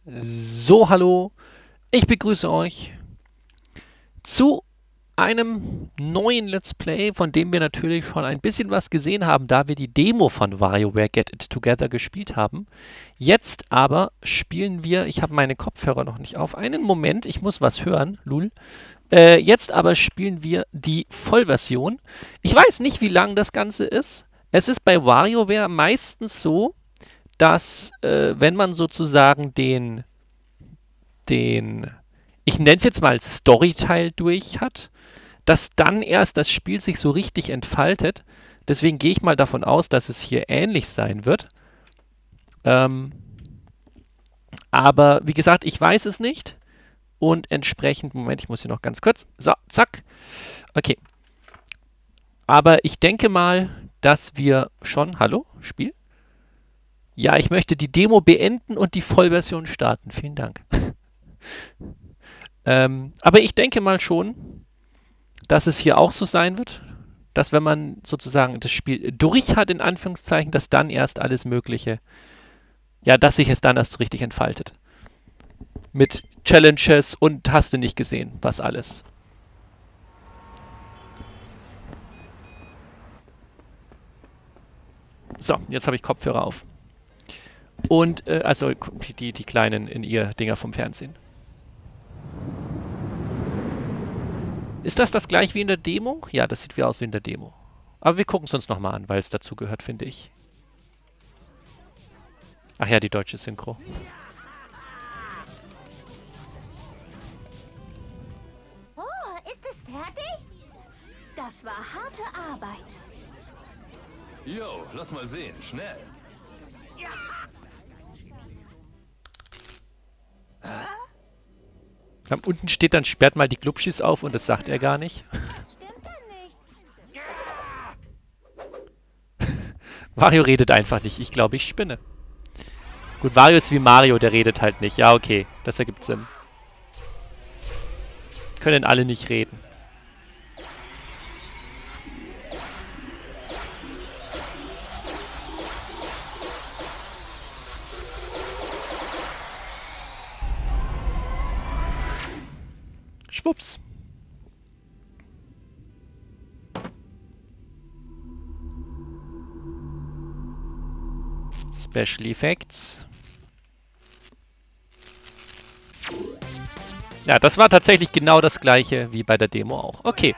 So, hallo, ich begrüße euch zu einem neuen Let's Play, von dem wir natürlich schon ein bisschen was gesehen haben, da wir die Demo von WarioWare Get It Together gespielt haben. Jetzt aber spielen wir, ich habe meine Kopfhörer noch nicht auf, einen Moment, ich muss was hören, lul. Jetzt aber spielen wir die Vollversion. Ich weiß nicht, wie lang das Ganze ist. Es ist bei WarioWare meistens so, dass wenn man sozusagen ich nenne es jetzt mal Storyteil durch hat, dass dann erst das Spiel sich so richtig entfaltet. Deswegen gehe ich mal davon aus, dass es hier ähnlich sein wird. Ähm, aber wie gesagt, ich weiß es nicht. Und entsprechend, Moment, ich muss hier noch ganz kurz. So, zack. Okay. Aber ich denke mal, dass wir schon. Hallo, Spiel? Ja, ich möchte die Demo beenden und die Vollversion starten. Vielen Dank. Aber ich denke mal schon, dass es hier auch so sein wird, dass wenn man sozusagen das Spiel durch hat, in Anführungszeichen, dass dann erst alles Mögliche, ja, dass sich es dann erst so richtig entfaltet. Mit Challenges und hast du nicht gesehen, was alles. So, jetzt habe ich Kopfhörer auf. Und, also die kleinen in ihr Dinger vom Fernsehen. Ist das gleich wie in der Demo? Ja, das sieht wie aus wie in der Demo. Aber wir gucken es uns nochmal an, weil es dazu gehört, finde ich. Ach ja, die deutsche Synchro. Oh, ist es fertig? Das war harte Arbeit. Jo, lass mal sehen, schnell. Unten steht dann, sperrt mal die Glubschis auf und das sagt er gar nicht. Das stimmt dann nicht. Wario redet einfach nicht. Ich glaube, ich spinne. Gut, Wario ist wie Mario, der redet halt nicht. Ja, okay, das ergibt Sinn. Können alle nicht reden. Schwupps. Special Effects. Ja, das war tatsächlich genau das gleiche wie bei der Demo auch. Okay.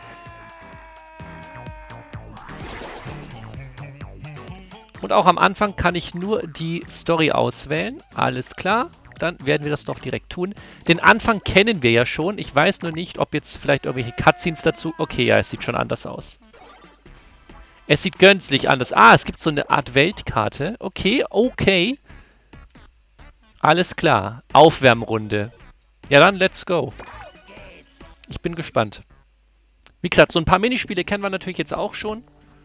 Und auch am Anfang kann ich nur die Story auswählen. Alles klar. Dann werden wir das doch direkt tun. Den Anfang kennen wir ja schon. Ich weiß nur nicht, ob jetzt vielleicht irgendwelche Cutscenes dazu... Okay, ja, es sieht schon anders aus. Es sieht gänzlich anders. Ah, es gibt so eine Art Weltkarte. Okay, okay. Alles klar. Aufwärmrunde. Ja, dann let's go. Ich bin gespannt. Wie gesagt, so ein paar Minispiele kennen wir natürlich jetzt auch schon.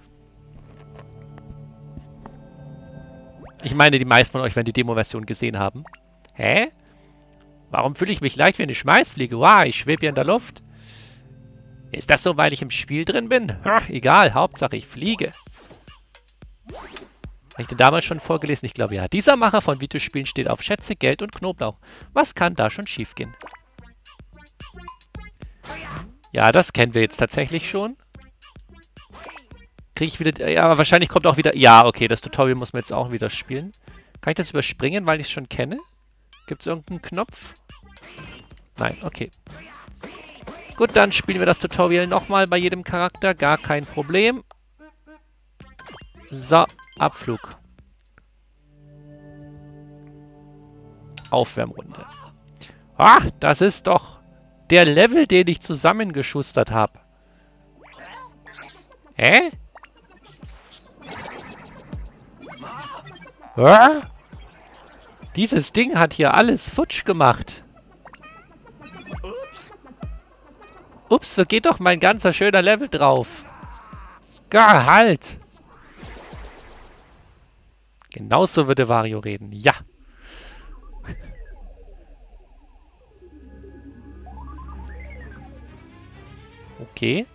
Ich meine, die meisten von euch werden die Demo-Version gesehen haben. Hä? Warum fühle ich mich leicht wie eine Schmeißfliege? Wow, ich schwebe hier in der Luft. Ist das so, weil ich im Spiel drin bin? Ach, egal, Hauptsache ich fliege. Habe ich den damals schon vorgelesen? Ich glaube ja. Dieser Macher von Videospielen steht auf Schätze, Geld und Knoblauch. Was kann da schon schiefgehen? Ja, das kennen wir jetzt tatsächlich schon. Kriege ich wieder... Ja, aber wahrscheinlich kommt auch wieder... Ja, okay, das Tutorial muss man jetzt auch wieder spielen. Kann ich das überspringen, weil ich es schon kenne? Gibt es irgendeinen Knopf? Nein, okay. Gut, dann spielen wir das Tutorial nochmal bei jedem Charakter. Gar kein Problem. So, Abflug. Aufwärmrunde. Ah, das ist doch der Level, den ich zusammengeschustert habe. Hä? Ah? Dieses Ding hat hier alles futsch gemacht. Ups, so geht doch mein ganzer schöner Level drauf. Gar halt. Genauso würde Wario reden. Ja. Okay.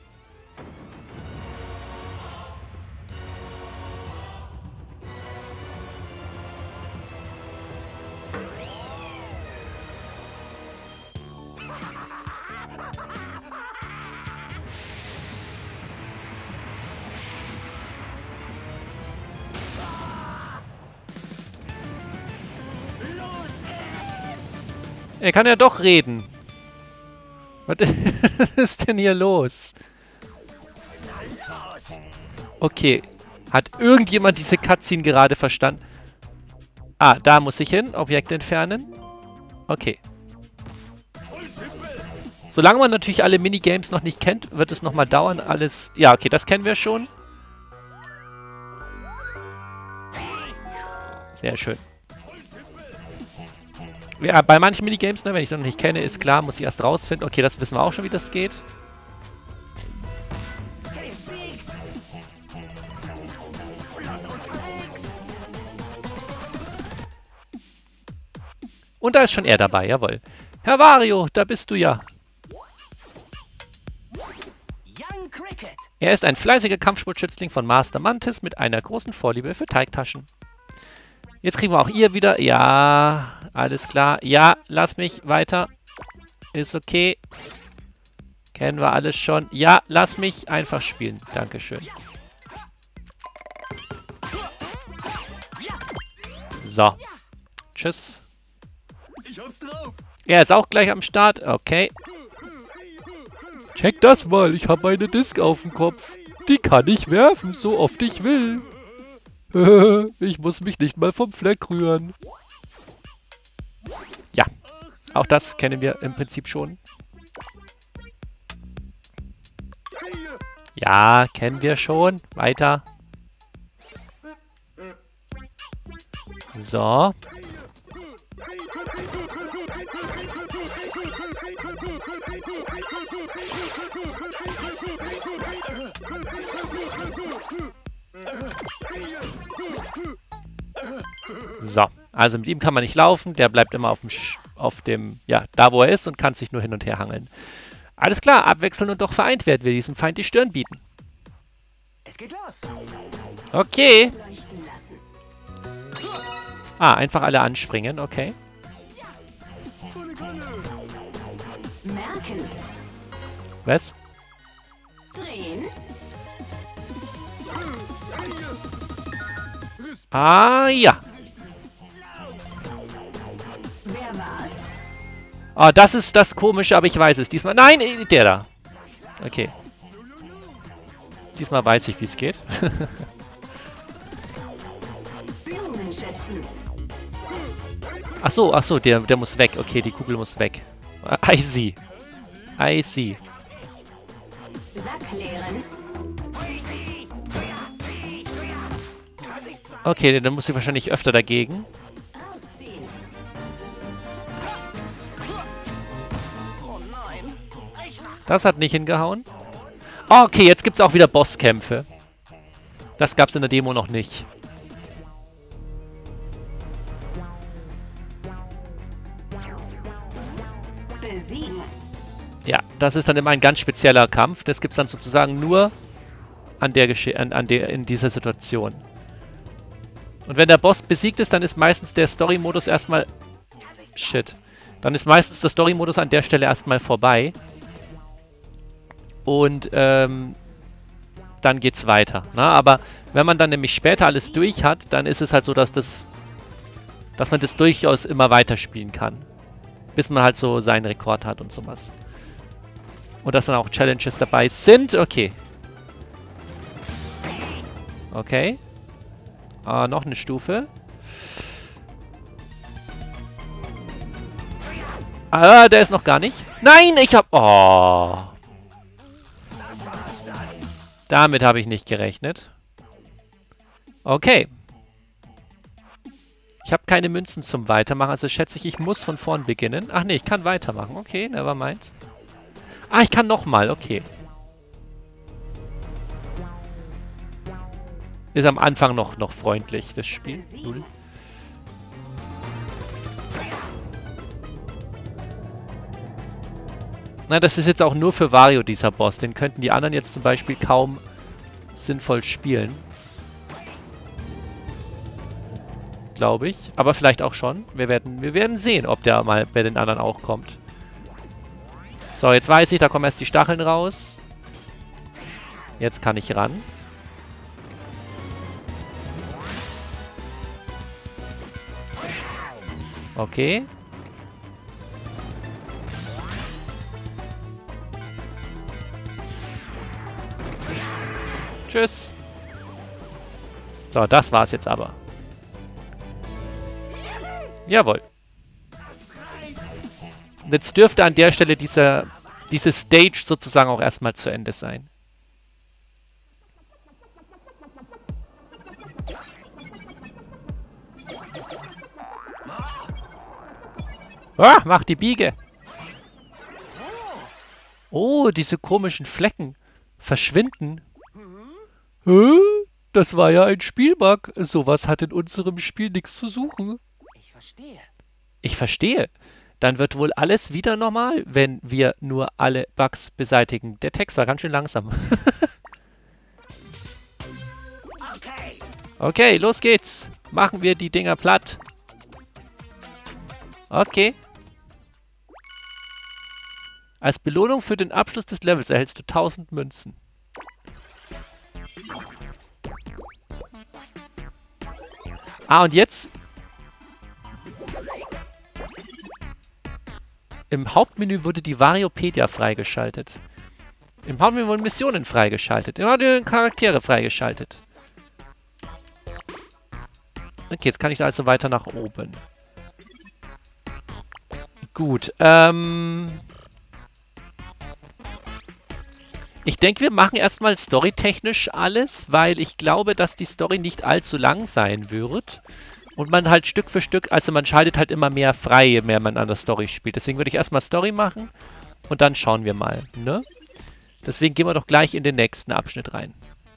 Er kann ja doch reden. Was ist denn hier los? Okay. Hat irgendjemand diese Cutscene gerade verstanden? Ah, da muss ich hin. Objekt entfernen. Okay. Solange man natürlich alle Minigames noch nicht kennt, wird es nochmal dauern, alles... Ja, okay, das kennen wir schon. Sehr schön. Ja, bei manchen Minigames, ne, wenn ich es noch nicht kenne, ist klar, muss ich erst rausfinden. Okay, das wissen wir auch schon, wie das geht. Und da ist schon er dabei, jawohl. Herr Wario, da bist du ja. Er ist ein fleißiger Kampfsportschützling von Master Mantis mit einer großen Vorliebe für Teigtaschen. Jetzt kriegen wir auch ihr wieder. Ja, alles klar. Ja, lass mich weiter. Ist okay. Kennen wir alles schon. Ja, lass mich einfach spielen. Dankeschön. So. Tschüss. Er ist auch gleich am Start. Okay. Check das mal. Ich habe eine Disc auf dem Kopf. Die kann ich werfen, so oft ich will. Ich muss mich nicht mal vom Fleck rühren. Ja, auch das kennen wir im Prinzip schon. Ja, kennen wir schon. Weiter. So. So, also mit ihm kann man nicht laufen, der bleibt immer auf dem, ja, da wo er ist und kann sich nur hin und her hangeln. Alles klar, abwechseln und doch vereint werden wir diesem Feind die Stirn bieten. Es geht los. Okay. Ah, einfach alle anspringen, okay. Merken. Was? Drehen. Ah, ja. Wer war's? Oh, das ist das Komische, aber ich weiß es diesmal. Nein, der da. Okay. Diesmal weiß ich, wie es geht. Blumenschätzen. Ach so, der muss weg. Okay, die Kugel muss weg. I see. I see. Sack leeren. Okay, dann muss sie wahrscheinlich öfter dagegen. Rausziehen. Das hat nicht hingehauen. Oh, okay, jetzt gibt es auch wieder Bosskämpfe. Das gab es in der Demo noch nicht. Besiegen. Ja, das ist dann immer ein ganz spezieller Kampf. Das gibt es dann sozusagen nur an der in dieser Situation. Und wenn der Boss besiegt ist, dann ist meistens der Story-Modus erstmal... Shit. Dann ist meistens der Story-Modus an der Stelle erstmal vorbei. Und dann geht's weiter. Na, aber wenn man dann nämlich später alles durch hat, dann ist es halt so, dass man das durchaus immer weiterspielen kann. Bis man halt so seinen Rekord hat und sowas. Und dass dann auch Challenges dabei sind. Okay. Okay. Noch eine Stufe. Ah, der ist noch gar nicht. Nein, ich hab... Oh. Damit habe ich nicht gerechnet. Okay. Ich habe keine Münzen zum Weitermachen, also schätze ich, ich muss von vorn beginnen. Ach nee, ich kann weitermachen. Okay, nevermind. Ah, ich kann nochmal, okay. Ist am Anfang noch freundlich, das Spiel. Null. Na, das ist jetzt auch nur für Wario, dieser Boss. Den könnten die anderen jetzt zum Beispiel kaum sinnvoll spielen. Glaube ich. Aber vielleicht auch schon. Wir werden sehen, ob der mal bei den anderen auch kommt. So, jetzt weiß ich, da kommen erst die Stacheln raus. Jetzt kann ich ran. Okay. Tschüss. So, das war's jetzt aber. Jawohl. Und jetzt dürfte an der Stelle diese Stage sozusagen auch erstmal zu Ende sein. Ah, mach die Biege. Oh, diese komischen Flecken verschwinden. Hä? Das war ja ein Spielbug. Sowas hat in unserem Spiel nichts zu suchen. Ich verstehe. Ich verstehe. Dann wird wohl alles wieder normal, wenn wir nur alle Bugs beseitigen. Der Text war ganz schön langsam. Okay. Okay, los geht's. Machen wir die Dinger platt. Okay. Als Belohnung für den Abschluss des Levels erhältst du 1000 Münzen. Ah, und jetzt... Im Hauptmenü wurde die Variopedia freigeschaltet. Im Hauptmenü wurden Missionen freigeschaltet. Im Hauptmenü wurden Charaktere freigeschaltet. Okay, jetzt kann ich also weiter nach oben. Gut, ich denke, wir machen erstmal storytechnisch alles, weil ich glaube, dass die Story nicht allzu lang sein wird. Und man halt Stück für Stück, also man schaltet halt immer mehr frei, je mehr man an der Story spielt. Deswegen würde ich erstmal Story machen und dann schauen wir mal, ne? Deswegen gehen wir doch gleich in den nächsten Abschnitt rein.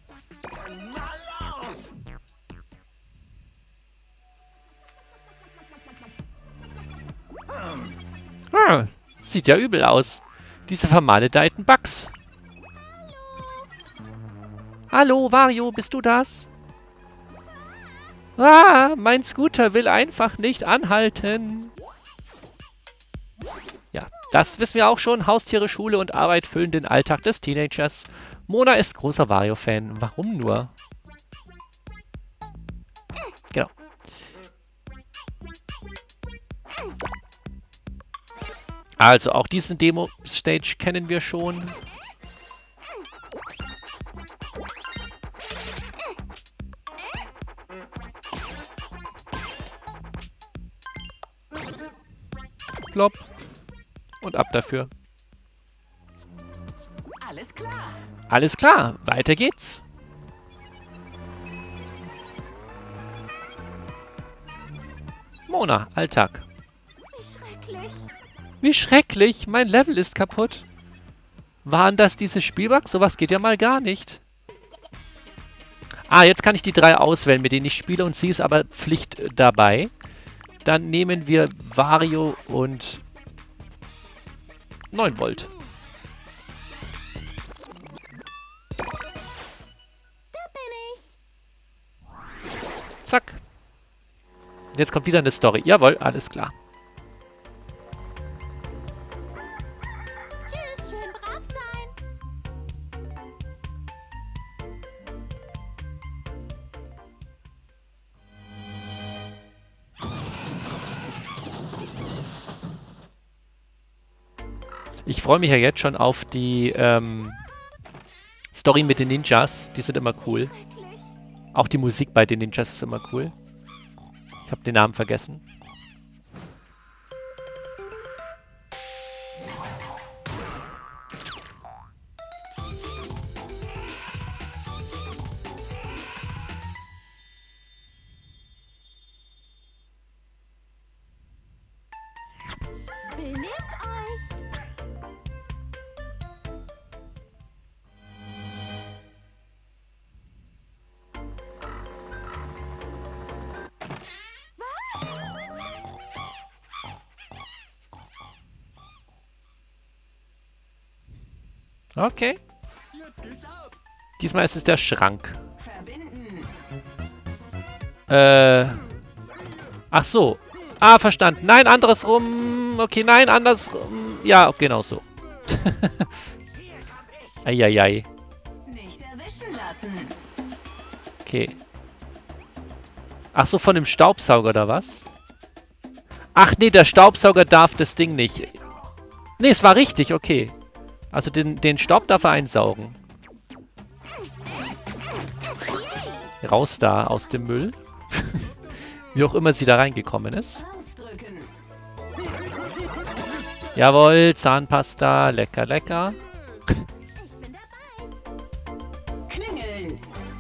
Ah, sieht ja übel aus. Diese vermaledeiten Bugs. Hallo, Wario, bist du das? Ah, mein Scooter will einfach nicht anhalten. Ja, das wissen wir auch schon. Haustiere, Schule und Arbeit füllen den Alltag des Teenagers. Mona ist großer Wario-Fan. Warum nur? Genau. Also, auch diesen Demo-Stage kennen wir schon. Plopp. Und ab dafür. Alles klar. Alles klar, weiter geht's. Mona, Alltag. Wie schrecklich. Wie schrecklich, mein Level ist kaputt. Waren das diese Spielbugs? Sowas geht ja mal gar nicht. Ah, jetzt kann ich die 3 auswählen, mit denen ich spiele und sie ist aber Pflicht dabei. Dann nehmen wir Wario und 9 Volt. Da bin ich. Zack. Jetzt kommt wieder eine Story. Jawohl, alles klar. Tschüss, schön brav sein. Ich freue mich ja jetzt schon auf die Story mit den Ninjas. Die sind immer cool. Schrecklich. Auch die Musik bei den Ninjas ist immer cool. Ich habe den Namen vergessen. Benehmt euch. Okay. Diesmal ist es der Schrank. Ach so. Ah, verstanden. Nein, andersrum. Okay, nein, andersrum. Ja, genau so. Eieiei. Nicht erwischen lassen. Okay. Ach so, von dem Staubsauger oder was? Ach nee, der Staubsauger darf das Ding nicht. Nee, es war richtig, okay. Also den Staub darf er einsaugen. Raus da aus dem Müll. Wie auch immer sie da reingekommen ist. Ausdrücken. Jawohl, Zahnpasta. Lecker, lecker. Ich bin dabei. Klingeln.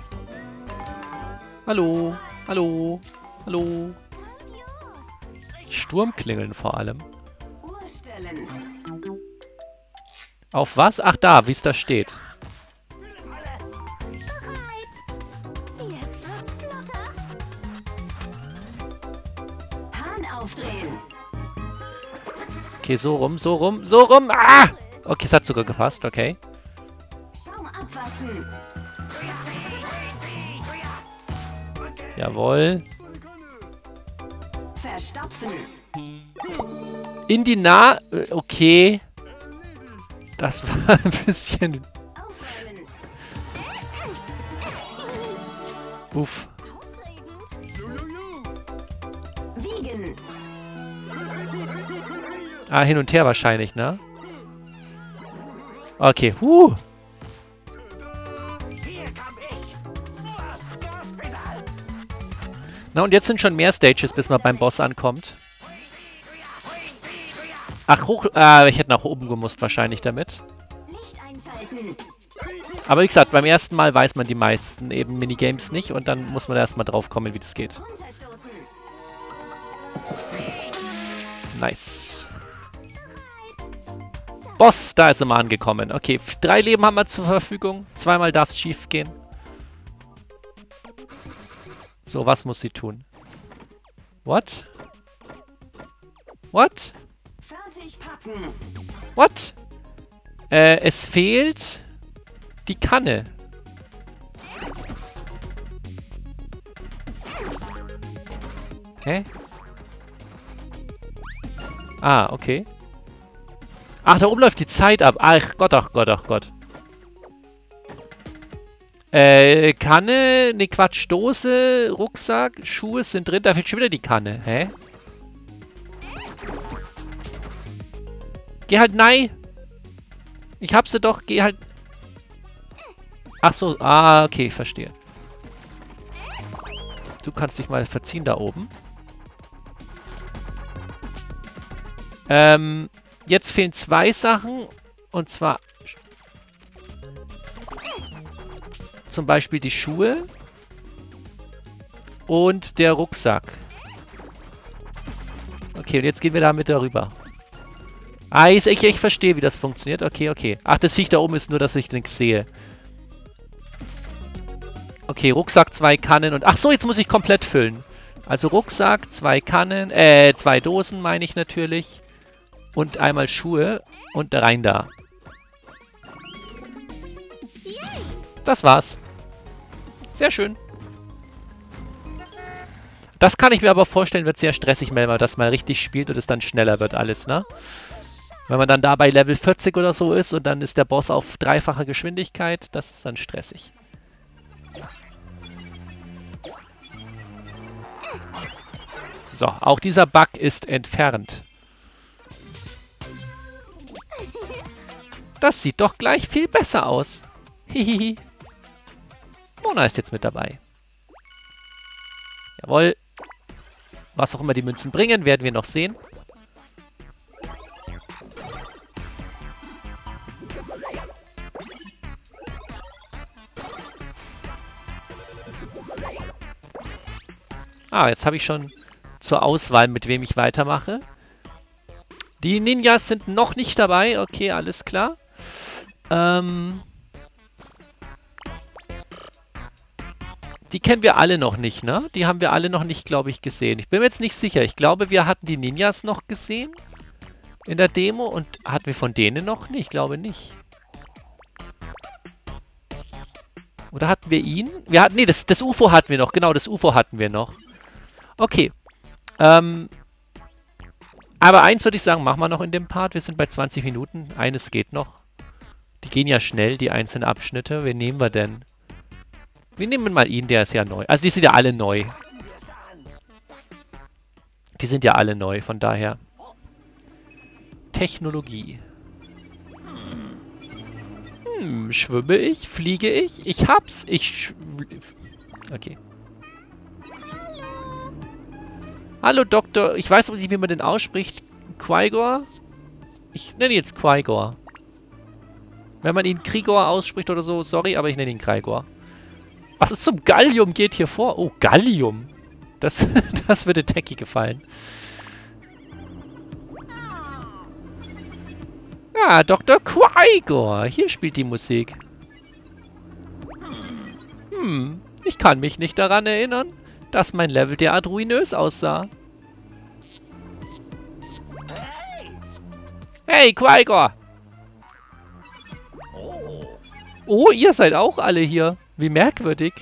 Hallo. Hallo. Hallo. Grandios. Sturmklingeln vor allem. Uhr stellen. Auf was? Ach da, wie es da steht. Bereit. Jetzt wird's flotter. Hahn aufdrehen. Okay, so rum, so rum, so rum. Ah! Okay, es hat sogar gepasst, okay. Schaum abwaschen. Jawohl. Verstopfen. In die okay. Das war ein bisschen... Aufräumen. Uff. Aufregend. Wiegen. Ah, hin und her wahrscheinlich, ne? Okay, Hier komm ich. Gaspedal. Na, und jetzt sind schon mehr Stages, bis man beim Boss ankommt. Ach, hoch... ich hätte nach oben gemusst wahrscheinlich damit. Licht einschalten. Aber wie gesagt, beim ersten Mal weiß man die meisten eben Minigames nicht und dann muss man erstmal drauf kommen, wie das geht. Runterstoßen. Nice. Boss, da ist er mal angekommen. Okay, 3 Leben haben wir zur Verfügung. 2-mal darf es schief gehen. So, was muss sie tun? What? What? Fertig packen. What? Es fehlt die Kanne. Hä? Ah, okay. Ach, da oben läuft die Zeit ab. Ach Gott, ach Gott, ach Gott. Kanne, ne Quatsch, Dose, Rucksack, Schuhe sind drin. Da fehlt schon wieder die Kanne. Hä? Geh halt nein. Ich hab sie doch, geh halt... Ach so, okay, verstehe. Du kannst dich mal verziehen da oben. Jetzt fehlen 2 Sachen. Und zwar... Zum Beispiel die Schuhe. Und der Rucksack. Okay, und jetzt gehen wir damit darüber. Ah, ich verstehe, wie das funktioniert. Okay, okay. Ach, das Viech da oben ist nur, dass ich nichts sehe. Okay, Rucksack, 2 Kannen und... Ach so, jetzt muss ich komplett füllen. Also Rucksack, 2 Kannen, 2 Dosen meine ich natürlich. Und einmal Schuhe und rein da. Das war's. Sehr schön. Das kann ich mir aber vorstellen, wird sehr stressig, wenn man das mal richtig spielt und es dann schneller wird alles, ne? Wenn man dann da bei Level 40 oder so ist und dann ist der Boss auf 3-facher Geschwindigkeit, das ist dann stressig. So, auch dieser Bug ist entfernt. Das sieht doch gleich viel besser aus. Hihihi. Mona ist jetzt mit dabei. Jawohl. Was auch immer die Münzen bringen, werden wir noch sehen. Ah, jetzt habe ich schon zur Auswahl, mit wem ich weitermache. Die Ninjas sind noch nicht dabei. Okay, alles klar. Die kennen wir alle noch nicht, ne? Die haben wir alle noch nicht, glaube ich, gesehen. Ich bin mir jetzt nicht sicher. Ich glaube, wir hatten die Ninjas noch gesehen in der Demo. Und hatten wir von denen noch? Nee, ich glaube nicht. Oder hatten wir ihn? Wir hatten, nee, das UFO hatten wir noch. Genau, das UFO hatten wir noch. Okay. Aber eins würde ich sagen, machen wir noch in dem Part. Wir sind bei 20 Minuten. Eines geht noch. Die gehen ja schnell, die einzelnen Abschnitte. Wen nehmen wir denn? Wir nehmen mal ihn, der ist ja neu. Also die sind ja alle neu. Die sind ja alle neu, von daher. Technologie. Schwimme ich? Fliege ich? Ich hab's. Okay. Hallo, Doktor. Ich weiß nicht, wie man den ausspricht. Quigor? Ich nenne ihn jetzt Quigor. Wenn man ihn Krigor ausspricht oder so, sorry, aber ich nenne ihn Quigor. Was ist zum Gallium geht hier vor? Oh, Gallium. Das, das würde Techie gefallen. Ja, Dr. Quigor. Hier spielt die Musik. Ich kann mich nicht daran erinnern, dass mein Level derart ruinös aussah. Hey, Quigor! Oh, ihr seid auch alle hier. Wie merkwürdig.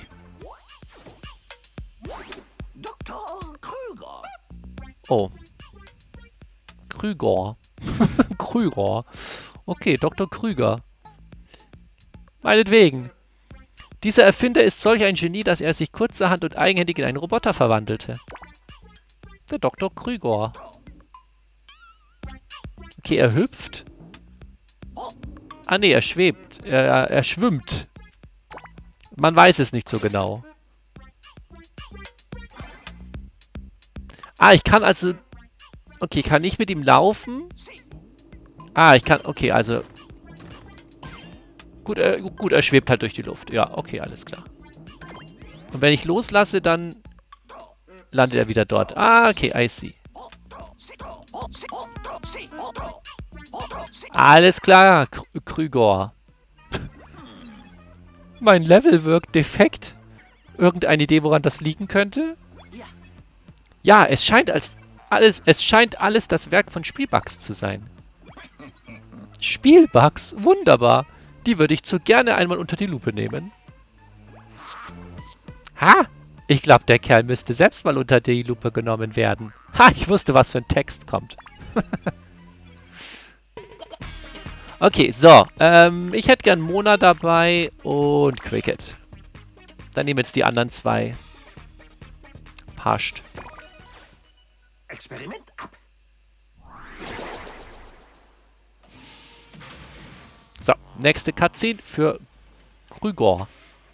Dr. Krüger. Oh. Krüger. Krüger. Okay, Dr. Krüger. Meinetwegen. Dieser Erfinder ist solch ein Genie, dass er sich kurzerhand und eigenhändig in einen Roboter verwandelte. Der Dr. Krüger. Okay, er hüpft. Ah, nee, er schwebt. Er schwimmt. Man weiß es nicht so genau. Ah, ich kann also... Okay, kann ich mit ihm laufen? Ah, ich kann... Okay, also... Gut, er schwebt halt durch die Luft. Ja, okay, alles klar. Und wenn ich loslasse, dann landet er wieder dort. Ah, okay, I see. Alles klar, Krüger. Mein Level wirkt defekt. Irgendeine Idee, woran das liegen könnte? Ja, es scheint alles das Werk von Spielbugs zu sein. Spielbugs? Wunderbar. Die würde ich zu gerne einmal unter die Lupe nehmen. Ha! Ich glaube, der Kerl müsste selbst mal unter die Lupe genommen werden. Ha! Ich wusste, was für ein Text kommt. Okay, so. Ich hätte gern Mona dabei und Cricket. Dann nehmen jetzt die anderen zwei. Passt. Experiment ab. So, nächste Cutscene für Krüger.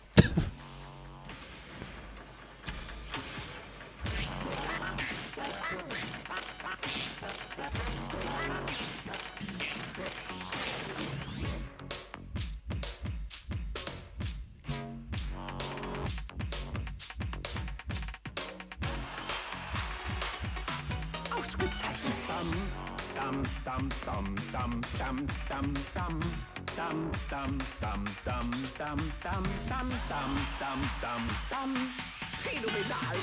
Ausgezeichnet. Dam, dam, dam, dam, dam, dam, dam. Dam, dam, dam, dam, dam, dam, dam, dam, dam, dam, dam. Phänomenal.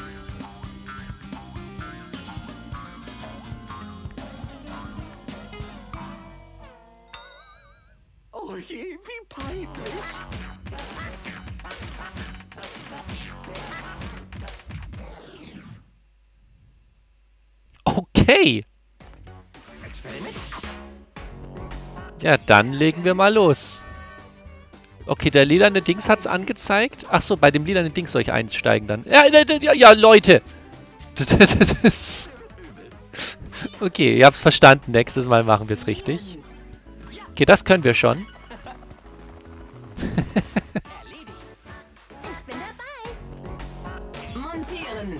Oh je, wie peinlich. Okay. Experiment ab. Ja, dann legen wir mal los. Okay, der lilane Dings hat's angezeigt. Achso, bei dem lilanen Dings soll ich einsteigen dann. Ja, Leute! Okay, ihr habt's verstanden. Nächstes Mal machen wir es richtig. Okay, das können wir schon. Ich bin dabei. Montieren.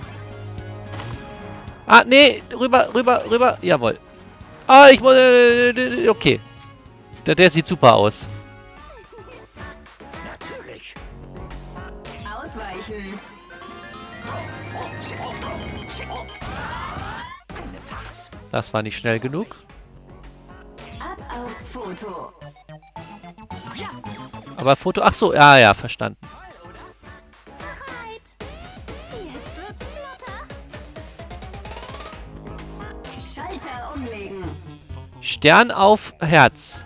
Ah, nee, rüber. Jawohl. Ah, ich wollte... Okay. Der sieht super aus. Natürlich. Ausweichen. Eine Farce. Das war nicht schnell genug. Ab aufs Foto. Aber Foto... Ach so, ja, verstanden. Bereit. Jetzt wird's flotter. Schalter umlegen. Stern auf Herz.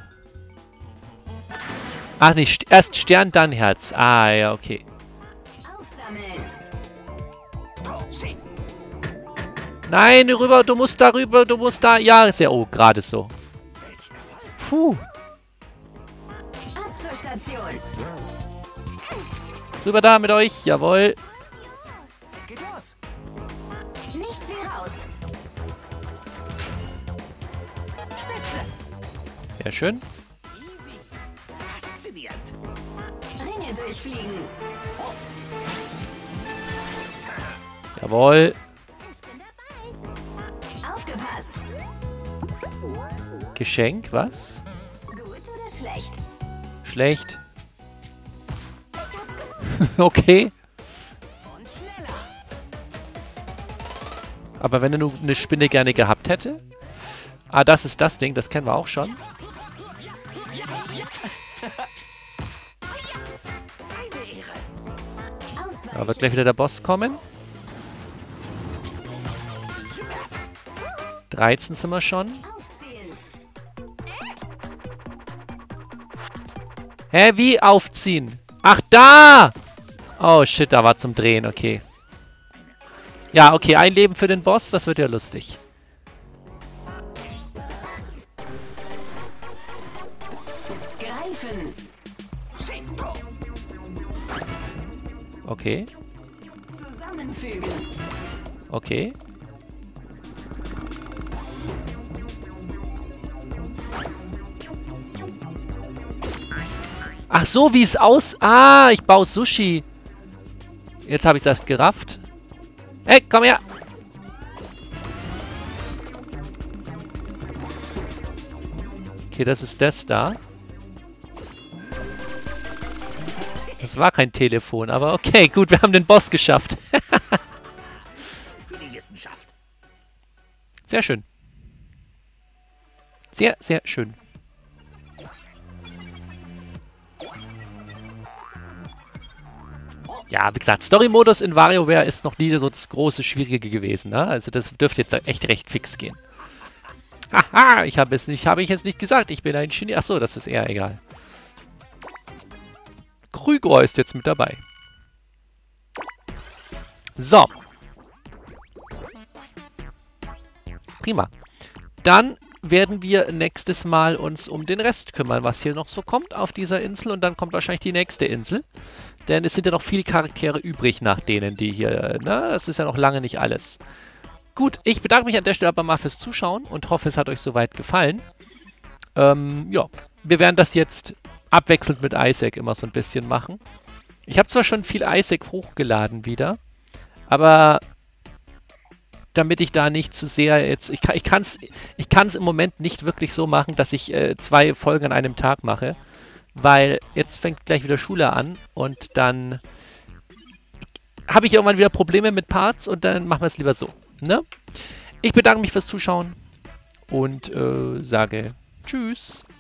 Ach nicht, erst Stern, dann Herz. Ah, ja, okay. Aufsammeln. Nein, rüber, du musst da rüber, du musst da... Ja, sehr... Oh, gerade so. Puh. Ab zur Station. Rüber da mit euch, jawohl. Es geht los. Nichts wie raus. Spitze. Sehr schön. Easy. Faszinierend. Ringe durchfliegen. Jawohl. Ich bin dabei. Aufgepasst. Geschenk, was? Gut oder schlecht? Schlecht. Okay. Und schneller. Aber wenn er nur eine Spinne gerne gehabt hätte? Ah, das ist das Ding, das kennen wir auch schon. Eine Ehre. Da wird gleich wieder der Boss kommen. 13 sind wir schon. Aufziehen. Hä, wie aufziehen? Ach, da! Oh, shit, da war zum Drehen, okay. Ja, okay, ein Leben für den Boss, das wird ja lustig. Greifen. Okay, Zusammenfügen. okay. Ach so, wie es aus... Ah, ich baue Sushi. Jetzt habe ich es erst gerafft. Hey, komm her. Okay, das ist das da. Das war kein Telefon, aber okay, gut, wir haben den Boss geschafft. Für die Wissenschaft. Sehr schön. Sehr, sehr schön. Ja, wie gesagt, Story-Modus in WarioWare ist noch nie so das große Schwierige gewesen. Ne? Also das dürfte jetzt echt recht fix gehen. Haha, habe ich jetzt nicht gesagt. Ich bin ein Genie. Achso, das ist eher egal. Krüger ist jetzt mit dabei. So. Prima. Dann werden wir nächstes Mal uns um den Rest kümmern, was hier noch so kommt auf dieser Insel. Und dann kommt wahrscheinlich die nächste Insel. Denn es sind ja noch viele Charaktere übrig nach denen, die hier... Na, das ist ja noch lange nicht alles. Gut, ich bedanke mich an der Stelle aber mal fürs Zuschauen und hoffe, es hat euch soweit gefallen. Ja, wir werden das jetzt abwechselnd mit Isaac immer so ein bisschen machen. Ich habe zwar schon viel Isaac hochgeladen wieder, aber damit ich da nicht zu sehr jetzt... Ich kann es im Moment nicht wirklich so machen, dass ich 2 Folgen an einem Tag mache, weil jetzt fängt gleich wieder Schule an und dann habe ich irgendwann wieder Probleme mit Parts und dann machen wir es lieber so. Ne? Ich bedanke mich fürs Zuschauen und sage Tschüss.